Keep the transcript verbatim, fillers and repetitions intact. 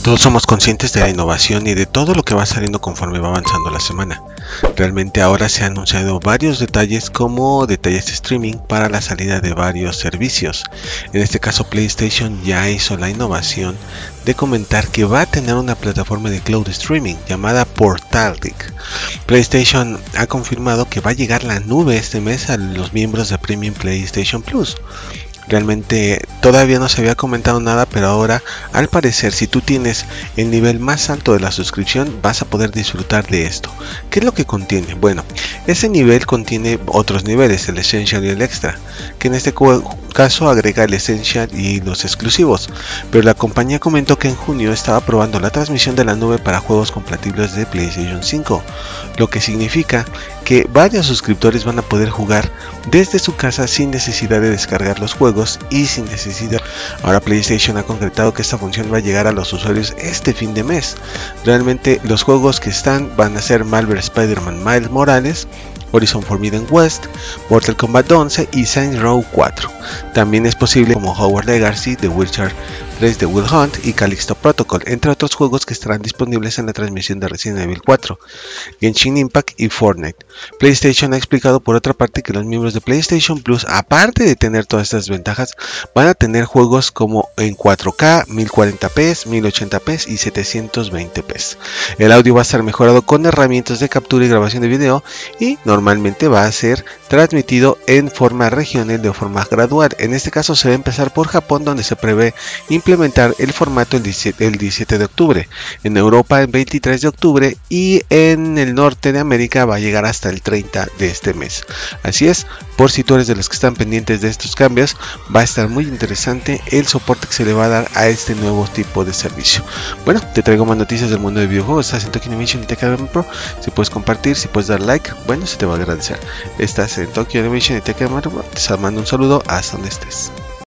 Todos somos conscientes de la innovación y de todo lo que va saliendo conforme va avanzando la semana. Realmente ahora se han anunciado varios detalles como detalles de streaming para la salida de varios servicios. En este caso PlayStation ya hizo la innovación de comentar que va a tener una plataforma de cloud streaming llamada Portaltic. PlayStation ha confirmado que va a llegar la nube este mes a los miembros de Premium PlayStation Plus. Realmente todavía no se había comentado nada, pero ahora al parecer si tú tienes el nivel más alto de la suscripción vas a poder disfrutar de esto. ¿Qué es lo que contiene? Bueno, ese nivel contiene otros niveles, el Essential y el Extra, que en este caso agrega el Essential y los exclusivos, pero la compañía comentó que en junio estaba probando la transmisión de la nube para juegos compatibles de PlayStation cinco, lo que significa que varios suscriptores van a poder jugar desde su casa sin necesidad de descargar los juegos y sin necesidad. Ahora PlayStation ha concretado que esta función va a llegar a los usuarios este fin de mes. Realmente los juegos que están van a ser Marvel Spider-Man Miles Morales, Horizon Forbidden West, Mortal Kombat once y Saints Row cuatro. También es posible como Hogwarts Legacy, The Witcher tres, The Wild Hunt y Callisto Protocol, entre otros juegos que estarán disponibles en la transmisión de Resident Evil cuatro, Genshin Impact y Fortnite. PlayStation ha explicado por otra parte que los miembros de PlayStation Plus, aparte de tener todas estas ventajas, van a tener juegos como en cuatro K, mil cuarenta p, mil ochenta p y setecientos veinte p. El audio va a estar mejorado con herramientas de captura y grabación de video y normalmente va a ser transmitido en forma regional de forma gradual. En este caso se va a empezar por Japón, donde se prevé implementar el formato el diecisiete de octubre, en Europa el veintitrés de octubre y en el norte de América va a llegar hasta el treinta de este mes. Así es, por si tú eres de los que están pendientes de estos cambios, va a estar muy interesante el soporte que se le va a dar a este nuevo tipo de servicio. Bueno, te traigo más noticias del mundo de videojuegos. Estás en Tokyo Animation y Tech Academy Pro. Si puedes compartir, si puedes dar like, bueno, se te va a agradecer. Estás en Tokyo Animation y Tech Academy Pro. Te mando un saludo hasta donde estés.